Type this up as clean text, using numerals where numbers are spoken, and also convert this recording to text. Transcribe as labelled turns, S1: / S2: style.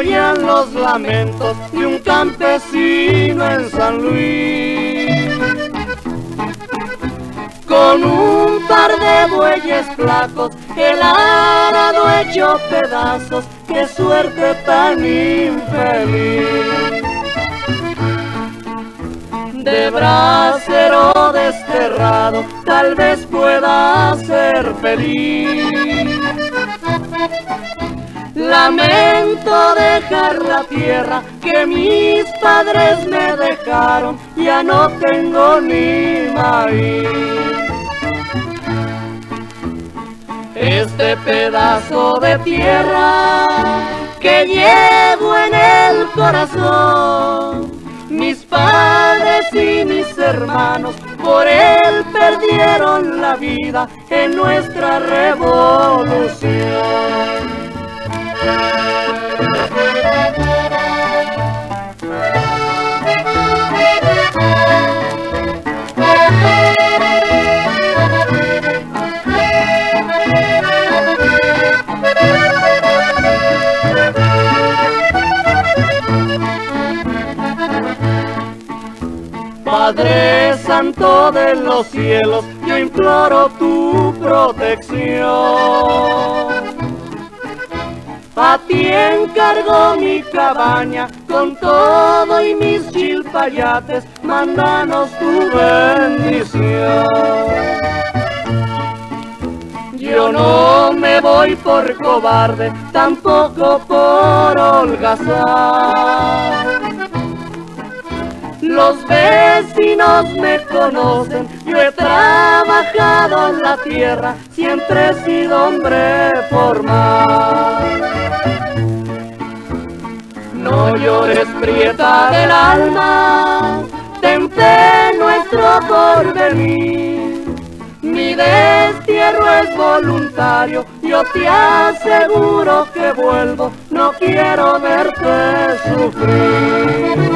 S1: oían los lamentos de un campesino en San Luis. Con un par de bueyes flacos, el arado hecho pedazos, qué suerte tan infeliz. De bracero desterrado, tal vez pueda ser feliz. Lamento dejar la tierra que mis padres me dejaron, ya no tengo ni maíz. Este pedazo de tierra que llevo en el corazón, mis padres y mis hermanos por él perdieron la vida en nuestra revolución. Padre Santo de los cielos, yo imploro tu protección. A ti encargo mi cabaña, con todo y mis chilpayates, mándanos tu bendición. Yo no me voy por cobarde, tampoco por holgazán. Los vecinos me conocen, yo he trabajado en la tierra, siempre he sido hombre formal. No llores, prieta del alma, ten fe nuestro porvenir. Mi destierro es voluntario, yo te aseguro que vuelvo, no quiero verte sufrir.